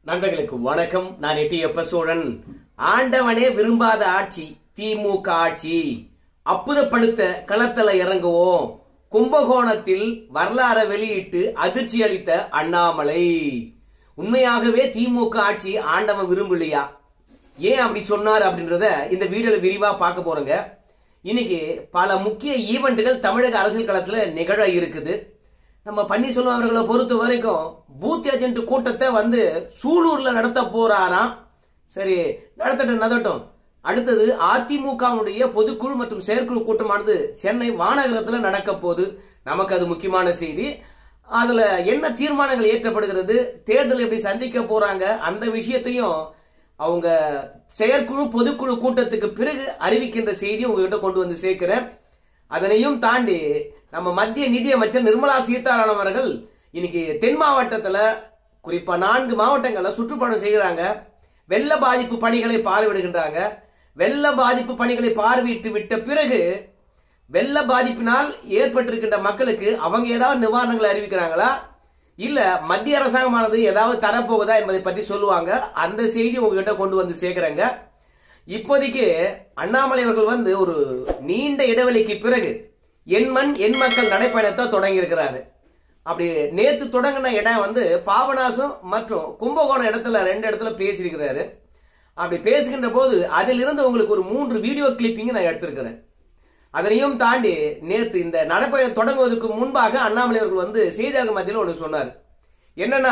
நண்பர்களுக்கு வணக்கம். நான் எட்டியப்ப சோழன். ஆண்டவனே விரும்பாத ஆட்சி திமுக ஆட்சி. அப்புதப்படுத்த களத்துல இறங்குவோம். கும்பகோணத்தில் வரலாறு வெளியிட்டு அதிர்ச்சி அளித்த அண்ணாமலை. உண்மையாகவே திமுக ஆட்சி ஆண்டவன் விரும்பலையா? ஏன் அப்படி சொன்னார் அப்படின்றத இந்த வீடியோல விரிவா பார்க்க போறோங்க. இன்னைக்கு பல முக்கிய ஈவெண்ட்டுகள் தமிழக அரசியல் களத்துல நிகழ இருக்குது. நம்ம பன்னீர்செல்வம் அவர்களை பொறுத்த வரைக்கும் பூத் ஏஜென்ட் கூட்டத்தை சூலூர்ல நடத்த போறாராம். சரி, நடத்தட்டும். அடுத்தது அதிமுகவுடைய பொதுக்குழு மற்றும் செயற்குழு கூட்டமானது சென்னை வானகரத்துல நடக்க போகுது. நமக்கு அது முக்கியமான செய்தி. அதுல என்ன தீர்மானங்கள் ஏற்றப்படுகிறது, தேர்தல் எப்படி சந்திக்க போறாங்க, அந்த விஷயத்தையும் அவங்க செயற்குழு பொதுக்குழு கூட்டத்துக்கு பிறகு அறிவிக்கின்ற செய்தி உங்ககிட்ட கொண்டு வந்து சேர்க்கிறேன். அதனையும் தாண்டி நம்ம மத்திய நிதியமைச்சர் நிர்மலா சீதாராமன் அவர்கள் இன்னைக்கு தென் மாவட்டத்துல குறிப்பா 4 மாவட்டங்கள்ல சுற்றுப்பயணம் செய்கிறாங்க. வெள்ள பாதிப்பு பணிகளை பார்வையிடுகின்றாங்க. வெள்ள பாதிப்பு பணிகளை பார்வையிட்டு விட்ட பிறகு வெள்ள பாதிப்பினால் ஏற்பட்டிருக்கின்ற மக்களுக்கு அவங்க ஏதாவது நிவாரணங்களை அறிவிக்கிறாங்களா, இல்ல மத்திய அரசாங்கமானது ஏதாவது தரப்போகுதா என்பதை பற்றி சொல்லுவாங்க. அந்த செய்தி உங்ககிட்ட கொண்டு வந்து சேர்க்கிறேங்க. இப்போதைக்கு அண்ணாமலை அவர்கள் ஒரு நீண்ட இடைவெளிக்கு பிறகு என் மண் என் மக்கள் நடைப்பயணத்தை தொடங்கி இருக்கிறாரு. அப்படி நேத்து தொடங்கின இடம் பாபநாசம் மற்றும் கும்பகோணம் இடத்துல 2 இடத்துல பேசியிருக்கிறாரு. அப்படி பேசுகின்ற போது அதிலிருந்து உங்களுக்கு ஒரு 3 வீடியோ கிளிப்பிங் நான் எடுத்திருக்கிறேன். அதனையும் தாண்டி நேத்து இந்த நடைப்பயணம் தொடங்குவதற்கு முன்பாக அண்ணாமலை அவர்கள் செய்தியாளர்கள் மத்தியில் ஒன்று சொன்னார். என்னன்னா,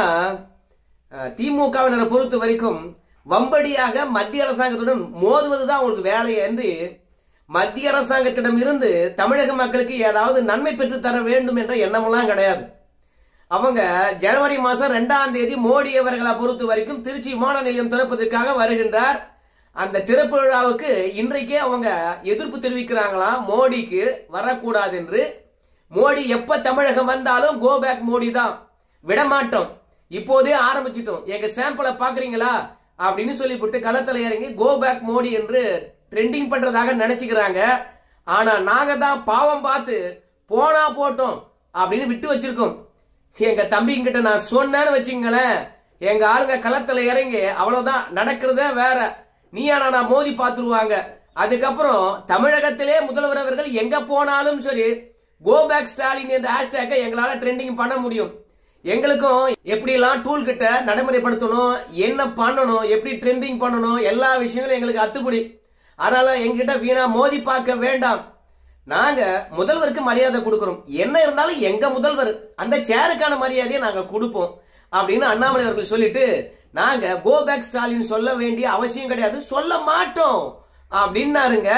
திமுகவினரை பொறுத்த வரைக்கும் வம்படியாக மத்திய அரசாங்கத்துடன் மோதுவதுதான் உங்களுக்கு வேலை என்று மத்திய அரசாங்கத்திடம் இருந்து தமிழக மக்களுக்கு ஏதாவது நன்மை பெற்று தர வேண்டும் என்ற எண்ணமெல்லாம் கிடையாது. அவங்க ஜனவரி மாசம் 2ஆம் தேதி மோடி அவர்களை பொறுத்த வரைக்கும் திருச்சி விமான நிலையம் திறப்பதற்காக வருகின்றார். அந்த திறப்பு விழாவுக்கு இன்றைக்கே அவங்க எதிர்ப்பு தெரிவிக்கிறாங்களாம், மோடிக்கு வரக்கூடாது என்று. மோடி எப்ப தமிழகம் வந்தாலும் கோ பேக் மோடி தான், விடமாட்டோம், இப்போதே ஆரம்பிச்சிட்டோம், எங்க சாம்பிளை பாக்குறீங்களா அப்படின்னு சொல்லிவிட்டு களத்துல இறங்கி கோ பேக் மோடி என்று ட்ரெண்டிங் பண்றதாக நினைச்சுக்கிறாங்க. ஆனா நாங்க தான் பாவம் பார்த்து போனா போட்டோம் அப்படின்னு விட்டு வச்சிருக்கோம். எங்க தம்பிங்கிட்ட நான் சொன்னேன்னு வச்சுங்களேன், எங்க ஆளுங்க களத்துல இறங்கி அவ்வளவுதான், நடக்கிறதே வேற, நீயா நான் மோதி பார்த்துருவாங்க. அதுக்கப்புறம் தமிழகத்திலே முதல்வர் அவர்கள் எங்க போனாலும் சரி கோ பேக் ஸ்டாலின் என்ற ஹேஷ்டேக்கை எங்களால ட்ரெண்டிங் பண்ண முடியும். எங்களுக்கும் எப்படி எல்லாம் டூல் கிட்ட நடைமுறைப்படுத்தணும், என்ன பண்ணணும், எப்படி ட்ரெண்டிங் பண்ணணும், எல்லா விஷயங்களும் எங்களுக்கு அத்துப்படி. அதனால எங்கிட்ட வீணா மோதி பார்க்க வேண்டாம். நாங்க முதல்வருக்கு மரியாதை கொடுக்கிறோம், என்ன இருந்தாலும் எங்க முதல்வர், அந்த சேருக்கான மரியாதையை நாங்க கொடுப்போம் அப்படின்னு அண்ணாமலை அவர்கள் சொல்லிட்டு, நாங்க கோ பேக் ஸ்டாலின் சொல்ல வேண்டிய அவசியம் கிடையாது, சொல்ல மாட்டோம் அப்படின்னாருங்க.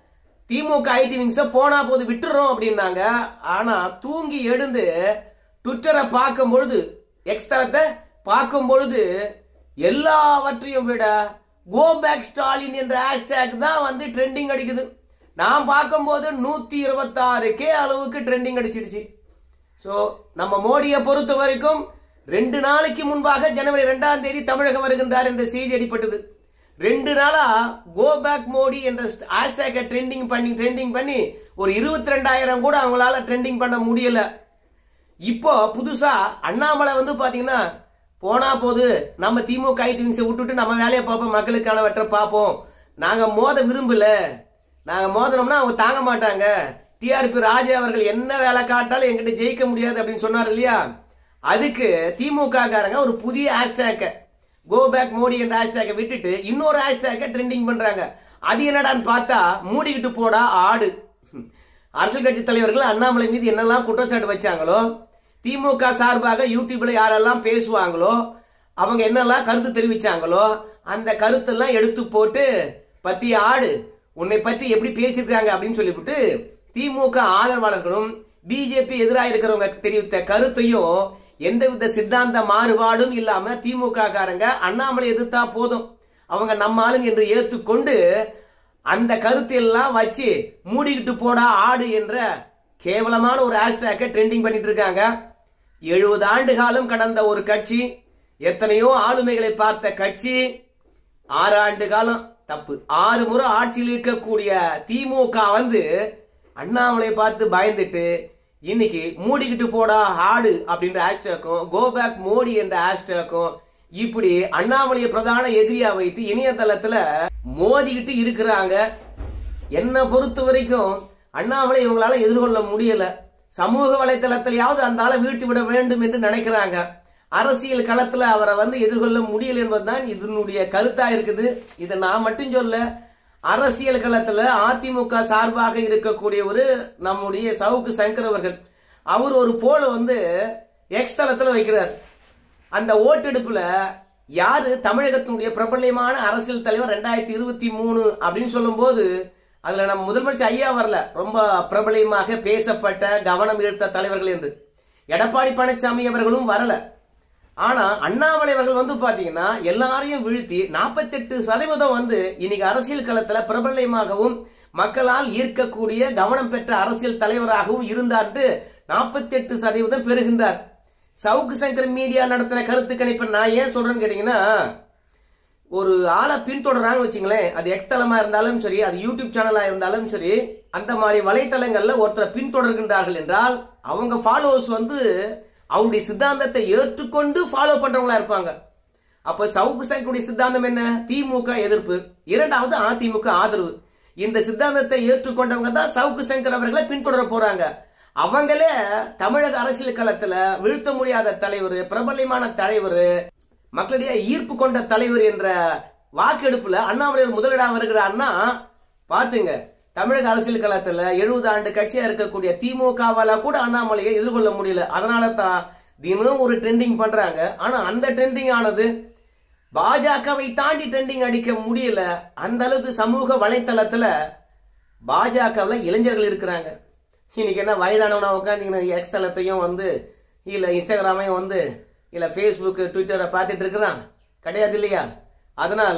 திமுக ஐடி விங்ஸ போனா போது விட்டுறோம் அப்படின்னாங்க. ஆனா தூங்கி எழுந்து ட்விட்டரை பார்க்கும் பொழுது, எக்ஸ் தளத்தை பார்க்கும் பொழுது எல்லாவற்றையும் விட கோ பேக் ஸ்டாலின் என்ற ஹேஷ்டேக் தான் ட்ரெண்டிங் அடிக்குது. நான் பார்க்கும்போது 126K அளவுக்கு ட்ரெண்டிங் அடிச்சிடுச்சு. ஸோ நம்ம மோடியை பொறுத்த வரைக்கும் 2 நாளைக்கு முன்பாக ஜனவரி 2ஆம் தேதி தமிழகம் வருகின்றார் என்ற செய்தி அடிப்பட்டது. 2 நாளா கோ பேக் மோடி என்ற ஹேஷ்டேக்கை ட்ரெண்டிங் பண்ணி ஒரு 22,000 கூட அவங்களால ட்ரெண்டிங் பண்ண முடியல. இப்போ புதுசா அண்ணாமலை பாத்தீங்கன்னா, போனா போது நம்ம திமுக ஐடிவிங்ஸை விட்டுட்டு நம்ம வேலையை பார்ப்போம், மக்களுக்கான வெற்ற பார்ப்போம், நாங்க மோத விரும்பல, நாங்க மோதனோம்னா அவங்க தாங்க மாட்டாங்க, டிஆர்பி ராஜா அவர்கள் என்ன வேலை காட்டாலும் எங்கிட்ட ஜெயிக்க முடியாது அப்படின்னு சொன்னார் இல்லையா. அதுக்கு திமுக காரங்க ஒரு புதிய ஹேஷ்டேக் கோ பேக் மோடி என்ற ஹேஷ்டேக்கை விட்டுட்டு இன்னொரு ஹேஷ்டேக்கை ட்ரெண்டிங் பண்றாங்க. அது என்னடான்னு பார்த்தா, மூடிக்கிட்டு போடா ஆடு. அரசியல் கட்சி தலைவர்கள் அண்ணாமலை மீது என்னெல்லாம் குற்றச்சாட்டு வச்சாங்களோ, திமுக சார்பாக யூடியூப்ல யாரெல்லாம் பேசுவாங்களோ, அவங்க என்னெல்லாம் கருத்து தெரிவிச்சாங்களோ, அந்த கருத்தெல்லாம் எடுத்து போட்டு பத்தி ஆடு, உன்னை பற்றி எப்படி பேசியிருக்காங்க அப்படின்னு சொல்லிவிட்டு திமுக ஆதரவாளர்களும் பிஜேபி எதிராக இருக்கிறவங்க தெரிவித்த கருத்தையும் எந்தவித சித்தாந்த மாறுபாடும் இல்லாம திமுக காரங்க அண்ணாமலை எதிர்த்தா போதும், அவங்க நம்ம ஆளுங்க என்று ஏற்றுக்கொண்டு அந்த கருத்தையெல்லாம் வச்சு மூடிக்கிட்டு போடா ஆடு என்ற கேவலமான ஒரு ஹேஷ்டேக்கை ட்ரெண்டிங் பண்ணிட்டு இருக்காங்க. 70 ஆண்டு காலம் கடந்த ஒரு கட்சி, எத்தனையோ ஆளுமைகளை பார்த்த கட்சி, 6 ஆண்டு காலம் தப்பு 6 முறை ஆட்சியில் இருக்கக்கூடிய திமுக அண்ணாமலை பார்த்து பயந்துட்டு இன்னைக்கு மூடிக்கிட்டு போடா ஆடு அப்படின்ற ஹேஷ்டேக்கும் கோ பேக் மோடி என்ற ஹேஷ்டேக்கும் இப்படி அண்ணாமலையை பிரதான எதிரியா வைத்து இணையதளத்துல மோதிக்கிட்டு இருக்கிறாங்க. என்ன பொறுத்த வரைக்கும் அண்ணாமலை இவங்களால எதிர்கொள்ள முடியல. சமூக வலைதளத்திலேயாவது அந்த ஆளை வீழ்த்தி விட வேண்டும் என்று நினைக்கிறாங்க. அரசியல் களத்துல அவரை எதிர்கொள்ள முடியல என்பதுதான் இதனுடைய கருத்தா இருக்குது. இதை நான் மட்டும் சொல்ல, அரசியல் களத்துல அதிமுக சார்பாக இருக்கக்கூடிய நம்முடைய சவுக்கு சங்கர் அவர்கள் அவர் ஒரு போல எக்ஸ் தளத்துல வைக்கிறார். அந்த ஓட்டெடுப்புல யாரு தமிழகத்தினுடைய பிரபலமான அரசியல் தலைவர் 2023 அப்படின்னு சொல்லும் போது அதுல நம்ம முதலமைச்சர் ஐயா வரல, ரொம்ப பிரபலமாக பேசப்பட்ட கவனம் ஈர்த்த தலைவர்கள் என்று எடப்பாடி பழனிசாமி அவர்களும் வரல. ஆனா அண்ணாமலை அவர்கள் பாத்தீங்கன்னா எல்லாரையும் வீழ்த்தி 48% இன்னைக்கு அரசியல் களத்துல பிரபலமாகவும் மக்களால் ஈர்க்கக்கூடிய கவனம் பெற்ற அரசியல் தலைவராகவும் இருந்தார். 48% பெறுகின்றார். சவுக்கு சங்கர் மீடியா நடத்தின கருத்து கணிப்பை நான் ஏன் சொல்றேன்னு கேட்டீங்கன்னா, ஒரு ஆளை பின்தொடராங்க வச்சுங்களேன், அது எக்ஸ் தளமா இருந்தாலும் சரி, அது யூடியூப் சேனலா இருந்தாலும் சரி, அந்த மாதிரி வலைத்தளங்கள்ல ஒருத்தரை பின்தொடர்கின்றார்கள் என்றால் அவங்க ஃபாலோவர்ஸ் அவருடைய சித்தாந்தத்தை ஏற்றுக்கொண்டு ஃபாலோ பண்றவங்களா இருப்பாங்க. அப்ப சவுக்கு சங்கருடைய சித்தாந்தம் என்ன? திமுக எதிர்ப்பு, இரண்டாவது அதிமுக ஆதரவு. இந்த சித்தாந்தத்தை ஏற்றுக்கொண்டவங்க தான் சவுக்கு சங்கர் அவர்களை பின்தொடர போறாங்க. அவங்களே தமிழக அரசியல் களத்துல வீழ்த்த முடியாத தலைவர், பிரபலமான தலைவர், மக்களிடையே ஈர்ப்பு கொண்ட தலைவர் என்ற வாக்கெடுப்புல அண்ணாமலை முதலிடம் வருகிறார்னா பாத்துங்க. தமிழக அரசியல் களத்துல 70 ஆண்டு கட்சியா இருக்கக்கூடிய திமுகவால கூட அண்ணாமலையை எதிர்கொள்ள முடியல. அதனால தான் தினம் ஒரு ட்ரெண்டிங் பண்றாங்க. ஆனா அந்த ட்ரெண்டிங் ஆனது பாஜகவை தாண்டி ட்ரெண்டிங் அடிக்க முடியல. அந்த அளவுக்கு சமூக வலைத்தளத்துல பாஜகவில் இளைஞர்கள் இருக்கிறாங்க. இன்னைக்கு என்ன வயதானவனா உட்காந்து எக்ஸ் தளத்தையும் இல்ல இன்ஸ்டாகிராமையும் இல்ல பேஸ்புக் ட்விட்டரை பார்த்துட்டு இருக்கிறான் கிடையாது இல்லையா? அதனால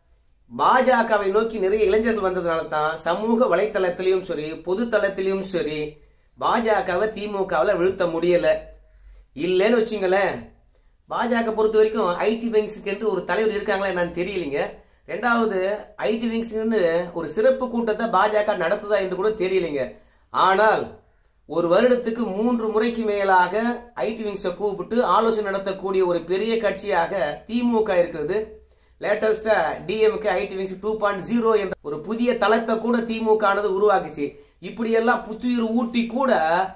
பாஜகவை நோக்கி நிறைய இளைஞர்கள் வந்ததுனால தான் சமூக வலைத்தளத்திலையும் சரி, பொது தளத்திலையும் சரி, பாஜகவை திமுகவில் வீழ்த்த முடியல. இல்லைன்னு வச்சுங்களேன், பாஜக பொறுத்த வரைக்கும் ஐடி விங்ஸுக்கு என்று ஒரு தலைவர் இருக்காங்களா என்னன்னு தெரியலீங்க. ரெண்டாவது ஐடி விங்ஸ் ஒரு சிறப்பு கூட்டத்தை பாஜக நடத்துதா என்று கூட தெரியலீங்க. ஆனால் ஒரு வருடத்துக்கு 3 முறைக்கு மேலாக ஐடி விங்ஸை கூப்பிட்டு ஆலோசனை நடத்தக்கூடிய ஒரு பெரிய கட்சியாக திமுக இருக்கிறது. லேட்டஸ்டா டிஎம்கே ஐடி விங்ஸ் 2.0 என்ற ஒரு புதிய தளத்தை கூட திமுக ஆனது உருவாக்குச்சு. இப்படி எல்லாம் புத்துயிர் ஊட்டி கூட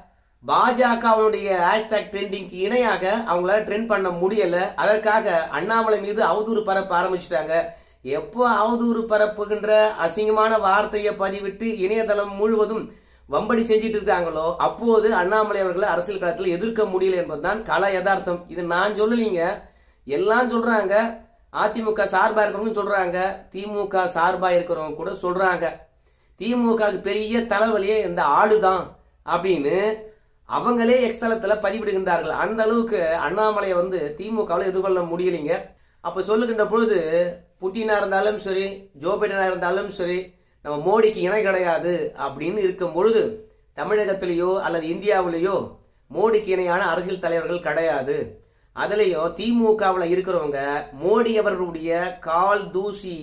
பாஜகவுடைய ஹேஷ்டாக் ட்ரெண்டிங்க்கு இணையாக அவங்களால ட்ரெண்ட் பண்ண முடியல. அதற்காக அண்ணாமலை மீது அவதூறு பரப்ப ஆரம்பிச்சுட்டாங்க. எப்போ அவதூறு பரப்புகின்ற அசிங்கமான வார்த்தையை பதிவிட்டு இணையதளம் முழுவதும் வம்படி செஞ்சிட்டு இருக்காங்களோ அப்போது அண்ணாமலை அவர்களை அரசியல் களத்தில் எதிர்க்க முடியல என்பதுதான் கள யதார்த்தம். இது நான் சொல்லலீங்க, எல்லாம் சொல்றாங்க. அதிமுக சார்பா இருக்கிறவங்க சொல்றாங்க, திமுக சார்பா இருக்கிறவங்க கூட சொல்றாங்க. திமுக பெரிய தலைவலியே இந்த ஆடுதான் அப்படின்னு அவங்களே எக்ஸ் தளத்துல பதிவிடுகின்றார்கள். அந்த அளவுக்கு அண்ணாமலையை திமுகவில் எதிர்கொள்ள முடியலைங்க. அப்ப சொல்லுகின்ற பொழுது புட்டினா இருந்தாலும் சரி, ஜோ பைடனா இருந்தாலும் சரி, நம்ம மோடிக்கு இணை கிடையாது அப்படின்னு இருக்கும் பொழுது தமிழகத்திலேயோ அல்லது இந்தியாவிலேயோ மோடிக்கு இணையான அரசியல் தலைவர்கள் கிடையாது. அதுலயும் திமுகவில் இருக்கிறவங்க மோடி அவர்களுடைய கால் தூசி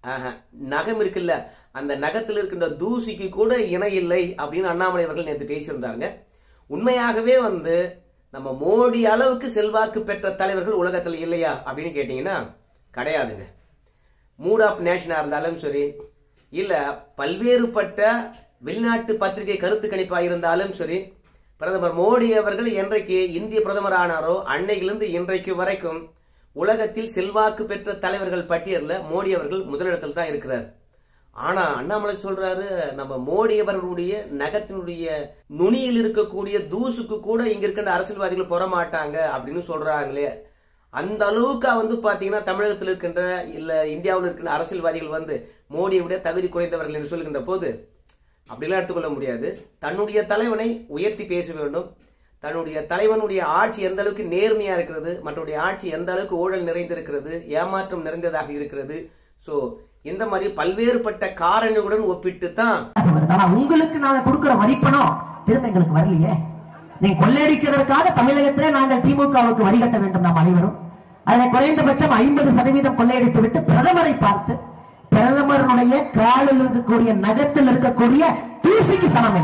நகம் இருக்குல்ல, அந்த நகத்தில் இருக்கின்ற தூசிக்கு கூட இணை இல்லை அப்படின்னு அண்ணாமலை அவர்கள் நேற்று பேசியிருந்தாங்க. உண்மையாகவே நம்ம மோடி அளவுக்கு செல்வாக்கு பெற்ற தலைவர்கள் உலகத்தில் இல்லையா அப்படின்னு கேட்டீங்கன்னா கிடையாதுங்க. மூட் ஆஃப் நேஷனா இருந்தாலும் சரி, இல்ல பல்வேறுபட்ட வெளிநாட்டு பத்திரிகை கருத்து கணிப்பா இருந்தாலும் சரி, பிரதமர் மோடி அவர்கள் என்றைக்கு இந்திய பிரதமர் ஆனாரோ அன்னையிலிருந்து இன்றைக்கு வரைக்கும் உலகத்தில் செல்வாக்கு பெற்ற தலைவர்கள் பட்டியலில் மோடி அவர்கள் முதலிடத்தில் தான் இருக்கிறார். ஆனா அண்ணாமலை சொல்றாரு, நம்ம மோடி அவர்களுடைய நகத்தினுடைய நுனியில் இருக்கக்கூடிய தூசுக்கு கூட இங்க இருக்கின்ற அரசியல்வாதிகள் போற மாட்டாங்க அப்படின்னு சொல்றாங்களே. அந்த அளவுக்கு பாத்தீங்கன்னா தமிழகத்தில் இருக்கின்ற இல்ல இந்தியாவில் இருக்கின்ற அரசியல்வாதிகள் மோடியை விட தகுதி குறைந்தவர்கள் என்று சொல்கின்ற போது அப்படிலாம் எடுத்துக்கொள்ள முடியாது. தன்னுடைய தலைவனை உயர்த்தி பேச வேண்டும். தன்னுடைய தலைவனுடைய ஆட்சி எந்த அளவுக்கு நேர்மையா இருக்கிறது, மற்றவருடைய ஆட்சி எந்த அளவுக்கு ஊழல் நிறைந்திருக்கிறது, ஏமாற்றம் நிறைந்ததாக இருக்கிறது. சோ இந்த மாதிரி பல்வேறுபட்ட காரணிகளுடன் ஒப்பிட்டு தான் உங்களுக்கு நாங்க கொடுக்கிற வரிப்பணம் திரும்ப எங்களுக்கு வரலையே. நீங்க கொள்ளையடிக்கிறதுக்காக தமிழகத்திலே நாங்கள் திமுகவுக்கு வரி கட்ட வேண்டும் நாம் அனைவரும். அதை குறைந்தபட்சம் 50% கொள்ளையடித்து விட்டு பிரதமரை பார்த்து பிரதமருடைய காலில் இருக்கக்கூடிய நகத்தில் இருக்கக்கூடிய தூசிக்கு சமம்.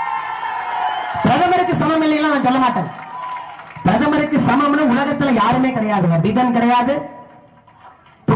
பிரதமருக்கு சமம் இல்லைன்னா நான் சொல்ல மாட்டேன். பிரதமருக்கு சமம்னு உலகத்துல யாருமே கிடையாது. பிடன் கிடையாது,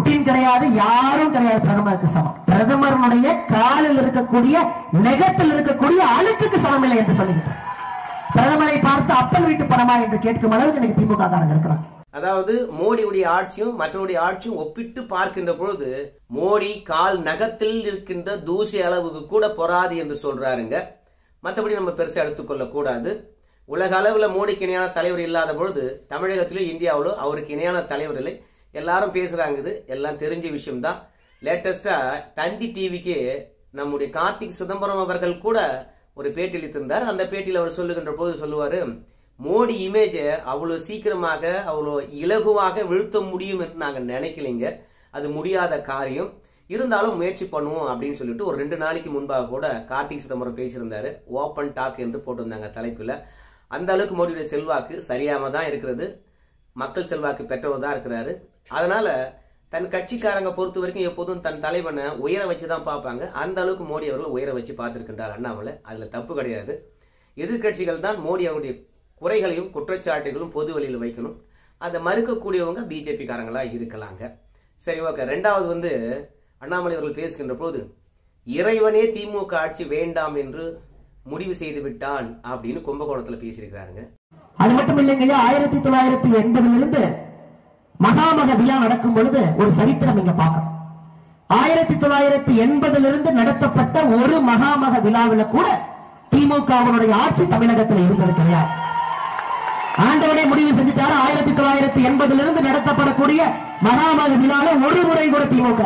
புட்டின் கிடையாது, யாரும் கிடையாது பிரதமருக்கு சமம். பிரதமருடைய காலில் இருக்கக்கூடிய நெகத்தில் இருக்கக்கூடிய அழுக்குக்கு சமம் இல்லை என்று சொல்லுகிறார். பிரதமரை பார்த்து அப்பன் வீட்டு பணமா என்று கேட்கும் அளவுக்கு எனக்கு திமுக காரங்க இருக்கிறாங்க. அதாவது மோடியுடைய ஆட்சியும் மற்றவருடைய ஆட்சியும் ஒப்பிட்டு பார்க்கின்ற பொழுது மோடி கால் நகத்தில் இருக்கின்ற தூசி அளவுக்கு கூட பொறாது என்று சொல்றாருங்க. மற்றபடி நம்ம பெருசா எடுத்துக்கொள்ள கூடாது. உலக அளவுல மோடிக்கு இணையான தலைவர் இல்லாத பொழுது தமிழகத்திலோ இந்தியாவிலோ அவருக்கு இணையான தலைவர் இல்லை. எல்லாரும் பேசுறாங்க, இது எல்லாம் தெரிஞ்ச விஷயம் தான். லேட்டஸ்டா தந்தி டிவிக்கு நம்முடைய கார்த்திக் சிதம்பரம் அவர்கள் கூட ஒரு பேட்டி அளித்திருந்தார். அந்த பேட்டியில் அவர் சொல்லுகின்ற போது சொல்லுவாரு, மோடி இமேஜ அவ்வளவு சீக்கிரமாக அவ்வளவு இலகுவாக வீழ்த்த முடியும் என்று நாங்க நினைக்கலைங்க. அது முடியாத காரியம், இருந்தாலும் முயற்சி பண்ணுவோம் அப்படின்னு சொல்லிட்டு ஒரு 2 நாளைக்கு முன்பாக கூட கார்த்திக் சிதம்பரம் பேசியிருந்தாரு. ஓப்பன் டாக் என்று போட்டிருந்தாங்க தலைப்புல. அந்த அளவுக்கு மோடியுடைய செல்வாக்கு சரியாம தான் இருக்கிறது. மக்கள் செல்வாக்கு பெற்றவர் தான் இருக்கிறாரு. அதனால தன் கட்சிக்காரங்க பொறுத்த வரைக்கும் எப்போதும் தன் தலைவனை உயர வச்சுதான் பார்ப்பாங்க. அந்த அளவுக்கு மோடி அவர்கள் உயர வச்சு பார்த்திருக்கின்றார் அண்ணாமலை. அதுல தப்பு கிடையாது. எதிர்கட்சிகள் தான் மோடி அவருடைய குறைகளையும் குற்றச்சாட்டுகளும் பொது வழியில் வைக்கணும். அதை மறுக்கக்கூடியவங்க பிஜேபி காரங்களா இருக்கலாங்க. சரி, ஓகே. ரெண்டாவது அண்ணாமலை அவர்கள் பேசுகின்ற போது இறைவனே திமுக ஆட்சி வேண்டாம் என்று முடிவு செய்து விட்டான் அப்படின்னு கும்பகோணத்துல பேசியிருக்கிறாருங்க. அது மட்டும் இல்லைங்கய்யா, 1980 மகாமக விழா நடக்கும் பொழுது ஒரு சரித்திரம் இங்க பார்க்கணும். 1980 நடத்தப்பட்ட ஒரு மகாமக விழாவில் கூட திமுகவினுடைய ஆட்சி தமிழகத்தில் இருந்தது கிடையாது. ஆண்டவனே முடிவு செஞ்சுட்டாரு. 1980 நடத்தப்படக்கூடிய மகாமக விழால ஒரு முறை கூட திமுக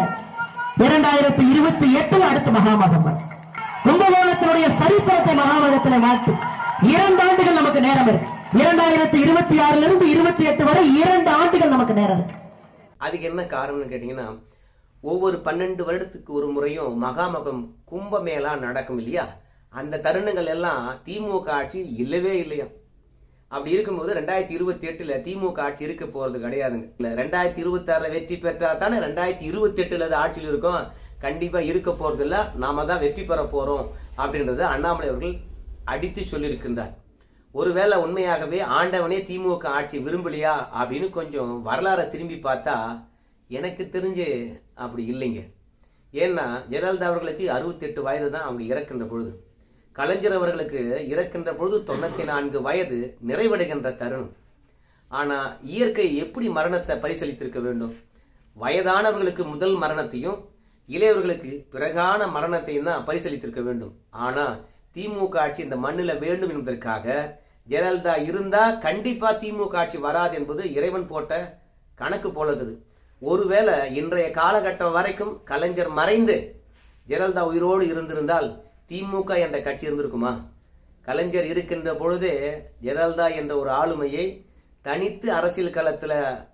2028 அடுத்த மகாமகம் கும்பகோணத்தினுடைய சரித்திரத்தை மகாமகத்தில் மாற்றி 2 ஆண்டுகள் நமக்கு நேரம் இருக்கு. 2026 28 வரை 2 ஆண்டுகள் நமக்கு நேரம் இருக்கு. அதுக்கு என்ன காரணம்னு கேட்டீங்கன்னா, ஒவ்வொரு 12 வருடத்துக்கு ஒரு முறையும் மகாமகம் கும்பமேளா நடக்கும் இல்லையா? அந்த தருணங்கள் எல்லாம் திமுக ஆட்சி இல்லவே இல்லையா? அப்படி இருக்கும்போது 2028 திமுக ஆட்சி இருக்க போறது கிடையாதுங்க. 2026 வெற்றி பெற்றா தானே 2028 ஆட்சியில் இருக்கும். கண்டிப்பா இருக்க போறது இல்ல. நாம தான் வெற்றி பெற போறோம் அப்படின்றத அண்ணாமலை அவர்கள் அடித்து சொல்லியிருக்கின்றார். ஒருவேளை உண்மையாகவே ஆண்டவனே திமுக ஆட்சி விரும்பலையா அப்படின்னு கொஞ்சம் வரலாறை திரும்பி பார்த்தா எனக்கு தெரிஞ்சு அப்படி இல்லைங்க. ஏன்னா ஜெயலலிதா அவர்களுக்கு 68 வயது தான் அவங்க இறக்கின்ற பொழுது. கலைஞர் அவர்களுக்கு இறக்கின்ற பொழுது 94 வயது நிறைவடைகின்ற தருணம். ஆனா இயற்கை எப்படி மரணத்தை பரிசீலித்திருக்க வேண்டும்? வயதானவர்களுக்கு முதல் மரணத்தையும் இளையவர்களுக்கு பிறகான மரணத்தையும் தான் பரிசீலித்திருக்க வேண்டும். ஆனா திமுக ஆட்சி இந்த மண்ணில வேண்டும் என்பதற்காக ஜெயலலிதா இருந்தா கண்டிப்பா திமுக ஆட்சி வராது என்பது இறைவன் போட்ட கணக்கு போல இருக்குது. ஒருவேளை இன்றைய காலகட்டம் வரைக்கும் கலைஞர் மறைந்து ஜெயலலிதா உயிரோடு இருந்திருந்தால் திமுக என்ற கட்சி இருந்திருக்குமா? கலைஞர் இருக்கின்ற பொழுதே ஜெயலலிதா என்ற ஒரு ஆளுமையை தனித்து அரசியல் களத்துல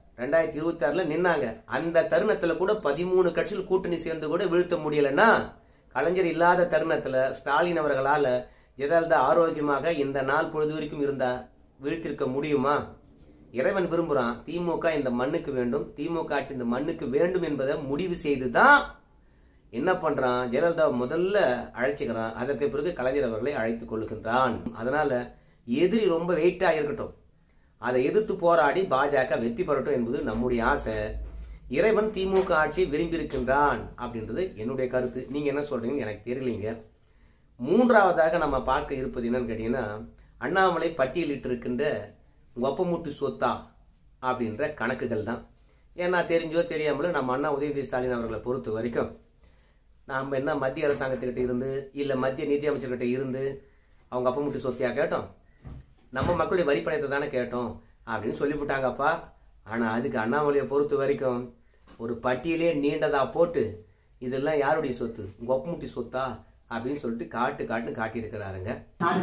2026 நின்னாங்க. அந்த தருணத்துல கூட 13 கட்சிகள் கூட்டணி சேர்ந்து கூட வீழ்த்த முடியலன்னா, கலைஞர் இல்லாத தருணத்துல ஸ்டாலின் அவர்களால ஜெயலலிதா ஆரோக்கியமாக இந்த நாள் பொழுது வரைக்கும் இருந்தா வீழ்த்திருக்க முடியுமா? இறைவன் விரும்புறான் திமுக இந்த மண்ணுக்கு வேண்டும், திமுக ஆட்சி இந்த மண்ணுக்கு வேண்டும் என்பதை முடிவு செய்துதான் என்ன பண்றான், ஜெயலலிதா முதல்ல அழைச்சிக்கிறான். அதற்கு பிறகு கலைஞர் அவர்களை அழைத்துக் கொள்ளுகின்றான். அதனால எதிரி ரொம்ப வெயிட்டா இருக்கட்டும், அதை எதிர்த்து போராடி பாஜக வெற்றி பெறட்டும் என்பது நம்முடைய ஆசை. இறைவன் திமுக ஆட்சியை விரும்பியிருக்கின்றான் அப்படின்றது என்னுடைய கருத்து. நீங்க என்ன சொல்றீங்கன்னு எனக்கு தெரியலீங்க. மூன்றாவதாக நம்ம பார்க்க இருப்பது என்னன்னு கேட்டீங்கன்னா, அண்ணாமலை பட்டியலிட்டு இருக்கின்ற ஒப்பமுட்டு சொத்தா அப்படின்ற கணக்குகள் தான். ஏன்னா தெரிஞ்சோ தெரியாமலோ நம்ம அண்ணா உதயநிதி ஸ்டாலின் அவர்களை பொறுத்த வரைக்கும் நாம் என்ன மத்திய அரசாங்கத்துக்கிட்ட இருந்து இல்ல மத்திய நிதி அமைச்சர்கிட்ட இருந்து அவங்க அப்பமுட்டு சொத்தியா கேட்டோம்? நம்ம மக்களுடைய வரி பணத்தை தானே கேட்டோம் அப்படின்னு சொல்லிவிட்டாங்கப்பா. ஆனா அதுக்கு அண்ணாமலையை பொறுத்த வரைக்கும் ஒரு பட்டியலே நீண்டதா போட்டு இதெல்லாம் யாருடைய சொத்து, ஒப்பமுட்டி சொத்தா அப்படின்னு சொல்லிட்டு காட்டியிருக்கிறாருங்க.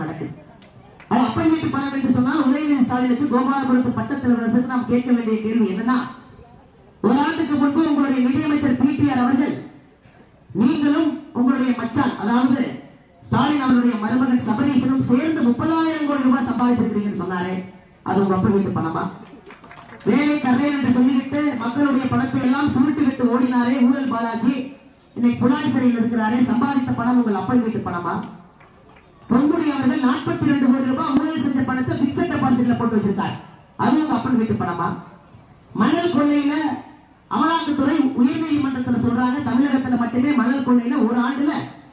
அப்பன் பணம் என்று சொன்னால் உதயநிதி ஸ்டாலினுக்கு கோபாலபுரத்து பட்டத்தலைவருக்கு நாம் கேட்க வேண்டிய கேள்வி என்னன்னா, ஒரு ஆண்டுக்கு முன்பு உங்களுடைய நிதியமைச்சர் பிடிஆர் அவர்கள் நீங்களும் உங்களுடைய மச்சான் அதாவது ஸ்டாலின் அவருடைய மருமகன் சபரீஷனும் சேர்ந்து 30,000 கோடி ரூபாய் சம்பாதிச்சிருக்கிறீங்கன்னு சொன்னாரே, அது உங்க அப்பன் வீட்டு பணமா? வேலை தர்றேன் என்று சொல்லிவிட்டு மக்களுடைய பணத்தை எல்லாம் சுருட்டி விட்டு ஓடினாரே ஊழல் பாலாஜி, இன்னைக்கு புலாடி சிறையில் இருக்கிறாரே, சம்பாதித்த பணம் உங்கள் அப்பன் வீட்டு பணமா? பொன்முடி அவர்கள் 42 கோடி ரூபாய் ஊழல் செஞ்ச பணத்தை பிக்சட் டெபாசிட்ல போட்டு வச்சிருக்கார், அது உங்க அப்பன் வீட்டு பணமா? மணல் கொள்ளையில அமலாக்கத்துறை உயர்நீதிமன்றத்தில் சொல்றாங்க, தமிழகத்துல மட்டுமே மணல் கொள்ளையில ஒரு ஆண்டுல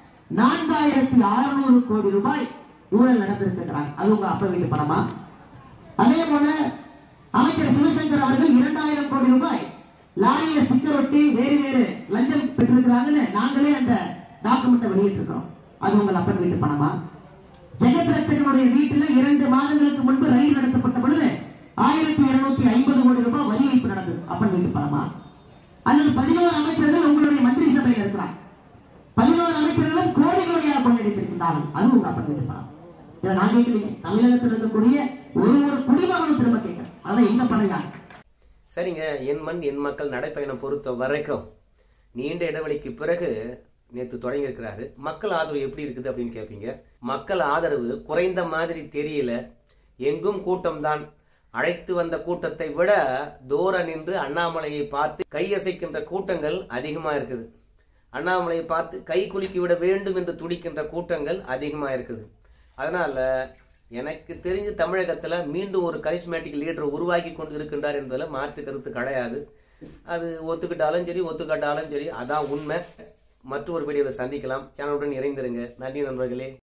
4600 கோடி ரூபாய் ஊழல் நடந்திருக்கிறாங்க. அது உங்க அப்ப வீட்டு பணமா? அதே போல அமைச்சர் சிவசங்கர் அவர்கள் 2000 கோடி ரூபாய் லாரியில ஸ்டிக்கர் ஒட்டி வேறு வேறு லஞ்சம் பெற்றிருக்கிறாங்கன்னு நாங்களே அந்த டாக்குமெண்ட்டை வெளியிட்டு இருக்கிறோம். அது உங்கள் அப்பன் வீட்டு பணமா? ஜெகத் ரட்சகனுடைய வீட்டில் 2 மாதங்களுக்கு முன்பு ரயில் நடத்தப்பட்ட பொழுது 1250 கோடி ரூபாய் வரி வைப்பு நடந்தது. அப்பன் வீட்டு பணமா? அல்லது 11 அமைச்சர்கள் உங்களுடைய மந்திரி சபையில் இருக்கிறார், 11 அமைச்சர்களும் கோடி கோடியாக கொள்ளடித்திருக்கின்றார்கள். அது உங்க அப்பன் வீட்டு பணம். இதை நான் கேட்கலையே, தமிழகத்தில் இருக்கக்கூடிய ஒரு குடிமகனும் திரும்ப கேட்கிறேன். அதான் எங்க பணையா? சரிங்க, என் மண் என் மக்கள் நடைப்பயணம் பொறுத்த வரைக்கும் நீண்ட இடைவெளிக்கு பிறகு நேற்று தொடங்கி இருக்கிறாரு. மக்கள் ஆதரவு எப்படி இருக்குது அப்படின்னு கேட்பீங்க. மக்கள் ஆதரவு குறைந்த மாதிரி தெரியல. எங்கும் கூட்டம் தான். அழைத்து வந்த கூட்டத்தை விட தூர நின்று அண்ணாமலையை பார்த்து கையசைக்கின்ற கூட்டங்கள் அதிகமா இருக்குது. அண்ணாமலையை பார்த்து கை குலுக்கி விட வேண்டும் என்று துடிக்கின்ற கூட்டங்கள் அதிகமா இருக்குது. அதனால எனக்கு தெரிஞ்சு தமிழகத்துல மீண்டும் ஒரு கரிஸ்மேட்டிக் லீடர் உருவாக்கி கொண்டு இருக்கின்றார் என்பதில் மாற்று கருத்து கிடையாது. அது ஒத்துக்கிட்டாலும் சரி ஒத்துக்காட்டாலும் சரி, அதான் உண்மை. மற்றொரு வீடியோவில் சந்திக்கலாம். சேனலுடன் இணைந்திருங்க. நன்றி நண்பர்களே.